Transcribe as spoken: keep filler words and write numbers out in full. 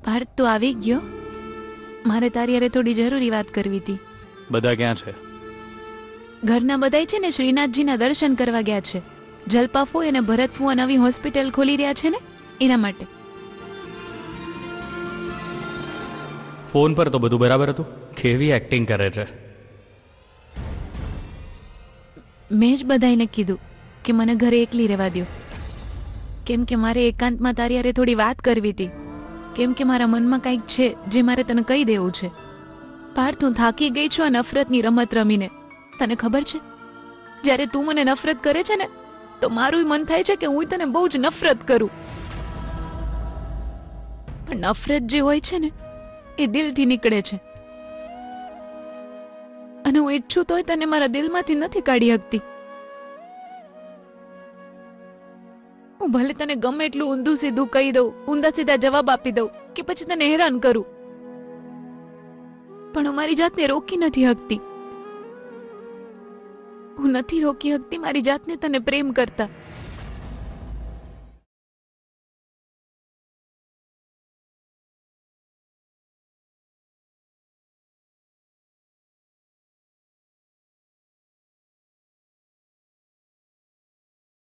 પાર્થ, તું આવી ગયો? મારે તારી હારે થોડી જરૂરી વાત કરવી હતી. બધા ક્યાં છે? ઘરના બધાય છે ને શ્રીનાથજીના દર્શન કરવા ગયા છે. જલપાફો અને ભરતફુઆ નવી હોસ્પિટલ ખોલી રહ્યા છે ને, એના માટે. ફોન પર તો બધું બરાબર હતું. કેવી એક્ટિંગ કરે છે. મેં જ બધાઈને કીધું કે મને ઘરે એકલી રહેવા દો, કેમ કે મારે એકાંતમાં તારી હારે થોડી વાત કરવી હતી. કેમ કે મારા મનમાં કંઈક છે જે મારે તને કહી દેવું છે. પાર્થ, હું થાકી ગઈ છું આ નફરતની રમત રમીને. તને ખબર છે, જ્યારે તું મને નફરત કરે છે ને, તો મારું મન થાય છે કે હું તને બહુ જ નફરત કરું. પણ નફરત જે હોય છે ને, એ દિલથી નીકળે છે. અને હું ઈચ્છું તોય તને મારા દિલમાંથી નથી કાઢી શકતી. હું ભલે તને ગમે એટલું ઊંધું સીધું કહી દઉં, ઊંધા સીધા જવાબ આપી દઉં, કે પછી તને હેરાન કરું, પણ હું મારી જાતને રોકી નથી શકતી. હું નથી રોકી શકતી મારી જાતને તને પ્રેમ કરતા.